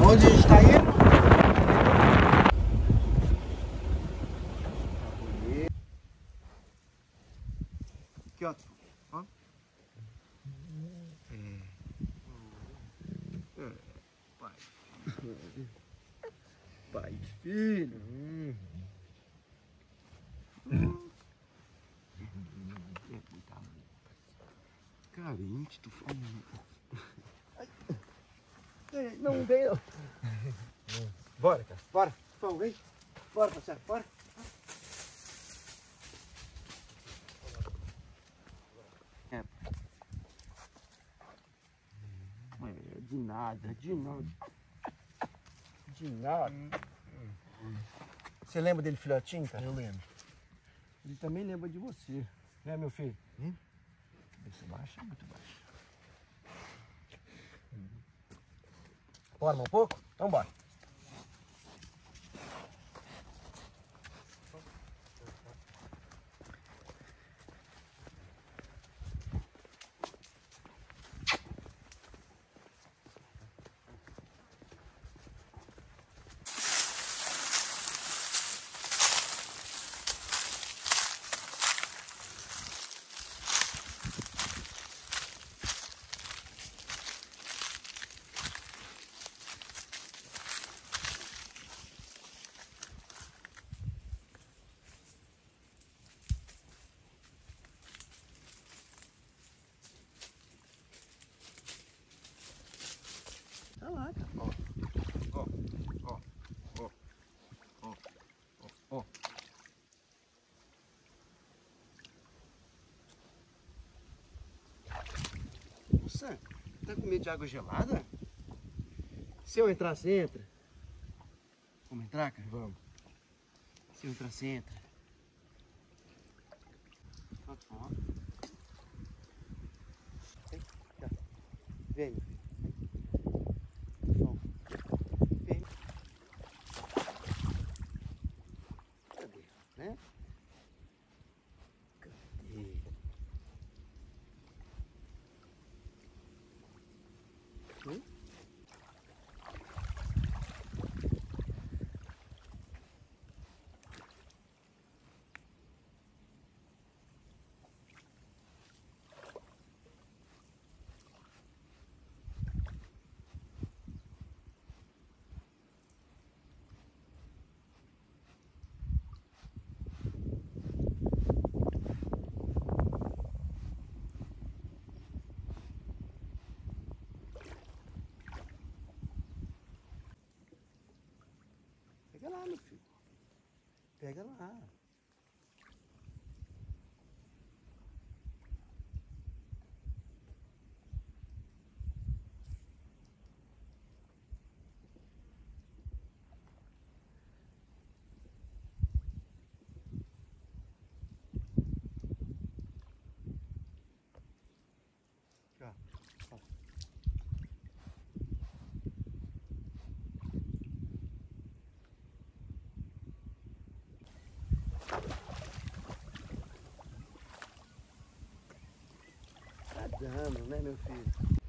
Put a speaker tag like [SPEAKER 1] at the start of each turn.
[SPEAKER 1] Onde a gente tá indo? Aqui, ó. Ó. Pai. Pai, filho. Carente, tu fala. Não vem, não. Bora, cara. Bora. Vamos, vem. Bora, parceiro. Bora. De nada, de nada. De nada. Você lembra dele, filhotinho, cara?
[SPEAKER 2] Eu lembro.
[SPEAKER 1] Ele também lembra de você, né, meu filho?
[SPEAKER 2] Esse baixo é muito baixo.
[SPEAKER 1] Bora, um pouco? Então bora. Tá lá, cara. Ó. Nossa, tá com medo de água gelada? Se eu entrar, você entra? Vamos entrar, cara?
[SPEAKER 2] Vamos.
[SPEAKER 1] Se eu entrar, você entra. Ó. Vem, meu filho. Vem. Cadê? Né? Cadê? Pega lá, meu filho. Pega lá. Ó. Tá dando, né, meu filho?